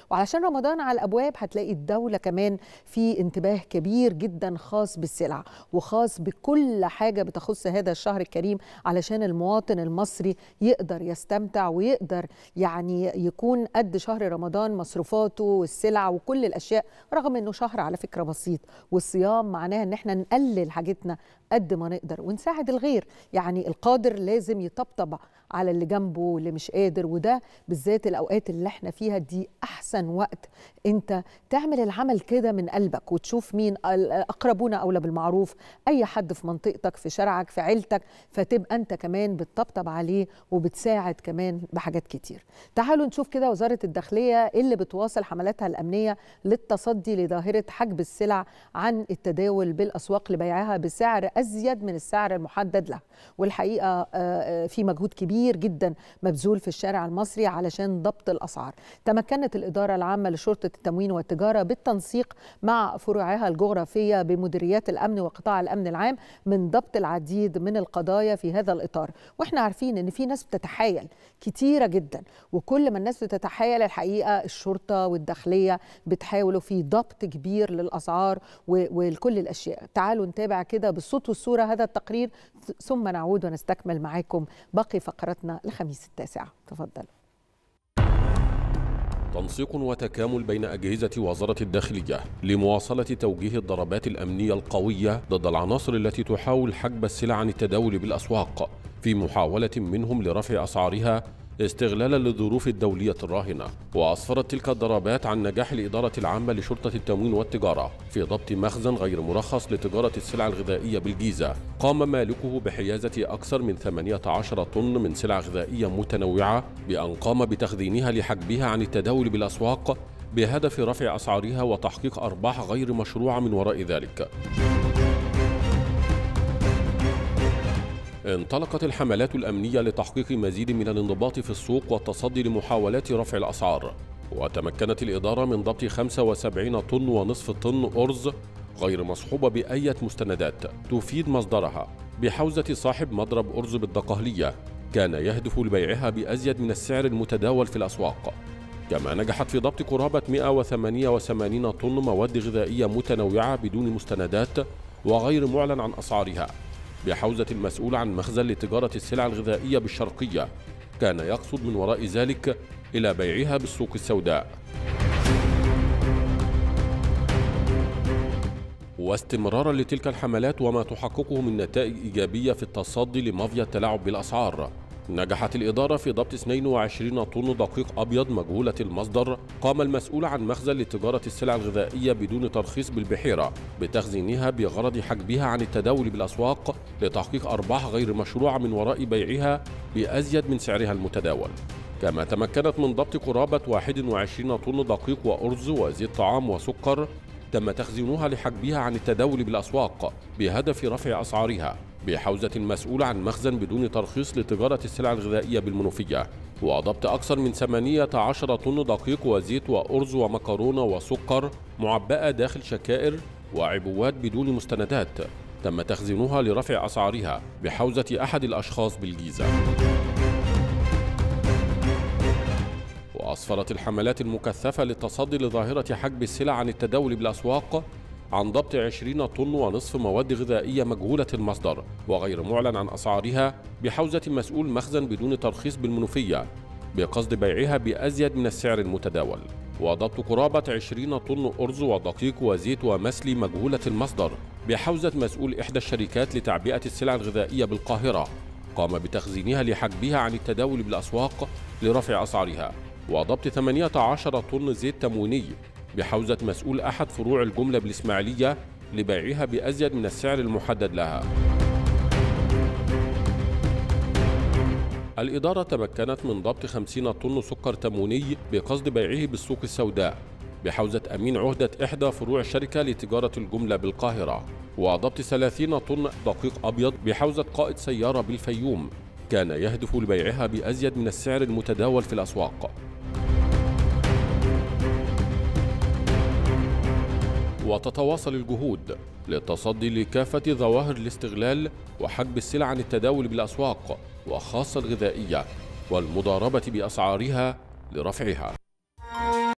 وعلشان رمضان على الأبواب هتلاقي الدولة كمان في انتباه كبير جدا خاص بالسلع وخاص بكل حاجة بتخص هذا الشهر الكريم، علشان المواطن المصري يقدر يستمتع ويقدر يعني يكون قد شهر رمضان مصروفاته والسلع وكل الأشياء، رغم أنه شهر على فكرة بسيط. والصيام معناها أن احنا نقلل حاجتنا قد ما نقدر ونساعد الغير. يعني القادر لازم يطبطب على اللي جنبه واللي مش قادر، وده بالذات الأوقات اللي احنا فيها دي أحسن وقت انت تعمل العمل كده من قلبك وتشوف مين الأقربون أولى بالمعروف، أي حد في منطقتك في شارعك في عيلتك، فتبقى انت كمان بتطبطب عليه وبتساعد كمان بحاجات كتير. تعالوا نشوف كده وزارة الداخلية اللي بتواصل حملاتها الأمنية للتصدي لظاهرة حجب السلع عن التداول بالأسواق لبيعها بسعر أزيد من السعر المحدد له. والحقيقة في مجهود كبير جدا مبذول في الشارع المصري علشان ضبط الأسعار. تمكنت الإدارة العامة لشرطة التموين والتجارة بالتنسيق مع فروعها الجغرافية بمديريات الأمن وقطاع الأمن العام من ضبط العديد من القضايا في هذا الإطار. وإحنا عارفين إن في ناس بتتحايل كتيرة جدا، وكل ما الناس بتتحايل الحقيقة الشرطة والداخلية بتحاولوا في ضبط كبير للأسعار ولكل الأشياء. تعالوا نتابع كده بالصوت والصورة هذا التقرير ثم نعود ونستكمل معاكم باقي فقراتنا الخميس التاسع. تفضل. تنسيق وتكامل بين أجهزة وزارة الداخلية لمواصلة توجيه الضربات الأمنية القوية ضد العناصر التي تحاول حجب السلع عن التداول بالأسواق في محاولة منهم لرفع أسعارها استغلالا للظروف الدولية الراهنة. وأسفرت تلك الضربات عن نجاح الإدارة العامة لشرطة التموين والتجارة في ضبط مخزن غير مرخص لتجارة السلع الغذائية بالجيزة قام مالكه بحيازة أكثر من 18 طن من سلع غذائية متنوعة، بأن قام بتخزينها لحجبها عن التداول بالأسواق بهدف رفع أسعارها وتحقيق أرباح غير مشروعة من وراء ذلك. انطلقت الحملات الأمنية لتحقيق مزيد من الانضباط في السوق والتصدي لمحاولات رفع الأسعار، وتمكنت الإدارة من ضبط 75 طن ونصف طن أرز غير مصحوبة بأي مستندات تفيد مصدرها بحوزة صاحب مضرب أرز بالدقهلية كان يهدف لبيعها بأزيد من السعر المتداول في الأسواق. كما نجحت في ضبط قرابة 188 طن مواد غذائية متنوعة بدون مستندات وغير معلن عن أسعارها بحوزة المسؤول عن مخزن لتجارة السلع الغذائية بالشرقية كان يقصد من وراء ذلك إلى بيعها بالسوق السوداء. واستمرارا لتلك الحملات وما تحققه من نتائج إيجابية في التصدي لمافيا التلاعب بالأسعار، نجحت الإدارة في ضبط 22 طن دقيق أبيض مجهولة المصدر قام المسؤول عن مخزن لتجارة السلع الغذائية بدون ترخيص بالبحيرة بتخزينها بغرض حجبها عن التداول بالأسواق لتحقيق أرباح غير مشروعة من وراء بيعها بأزيد من سعرها المتداول. كما تمكنت من ضبط قرابة 21 طن دقيق وأرز وزيت طعام وسكر تم تخزينها لحجبها عن التداول بالأسواق بهدف رفع أسعارها بحوزة المسؤول عن مخزن بدون ترخيص لتجارة السلع الغذائية بالمنوفية، وضبط أكثر من 18 طن دقيق وزيت وأرز ومكرونة وسكر معبأة داخل شكائر وعبوات بدون مستندات تم تخزينها لرفع أسعارها بحوزة أحد الأشخاص بالجيزة. وأسفرت الحملات المكثفة للتصدي لظاهرة حجب السلع عن التداول بالأسواق عن ضبط 20 طن ونصف مواد غذائية مجهولة المصدر وغير معلن عن أسعارها بحوزة مسؤول مخزن بدون ترخيص بالمنوفية بقصد بيعها بأزيد من السعر المتداول، وضبط قرابة 20 طن أرز ودقيق وزيت ومسلي مجهولة المصدر بحوزة مسؤول إحدى الشركات لتعبئة السلع الغذائية بالقاهرة قام بتخزينها لحجبها عن التداول بالأسواق لرفع أسعارها، وضبط 18 طن زيت تمويني بحوزة مسؤول أحد فروع الجملة بالإسماعيلية لبيعها بأزيد من السعر المحدد لها. الإدارة تمكنت من ضبط 50 طن سكر تمويني بقصد بيعه بالسوق السوداء بحوزة أمين عهدة إحدى فروع الشركة لتجارة الجملة بالقاهرة، وضبط 30 طن دقيق أبيض بحوزة قائد سيارة بالفيوم كان يهدف لبيعها بأزيد من السعر المتداول في الأسواق. وتتواصل الجهود للتصدي لكافة ظواهر الاستغلال وحجب السلع عن التداول بالأسواق وخاصة الغذائية والمضاربة بأسعارها لرفعها.